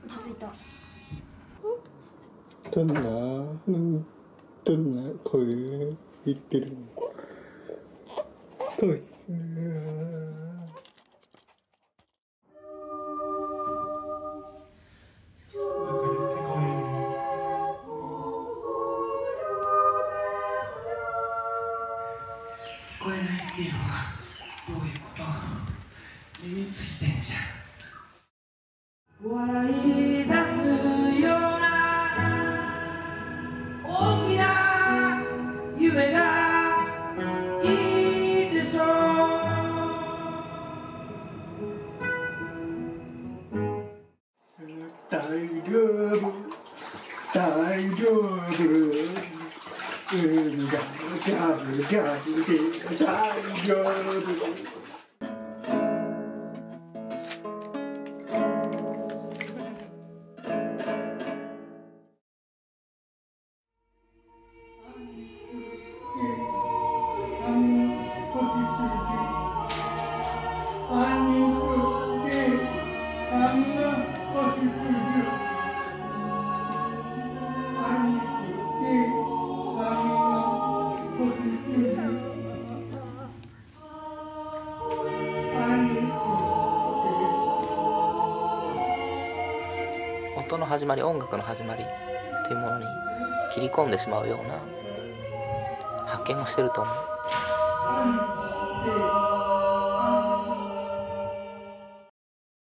落ち着いた。 どんな声言ってるの？声。 聞こえないっていうのはどういうこと？耳ついてんじゃん。笑い出すような大きな夢がいいでしょう。 大丈夫、大丈夫。大丈夫。 音の始まり、音楽の始まりというものに切り込んでしまうような発見をしてると思う。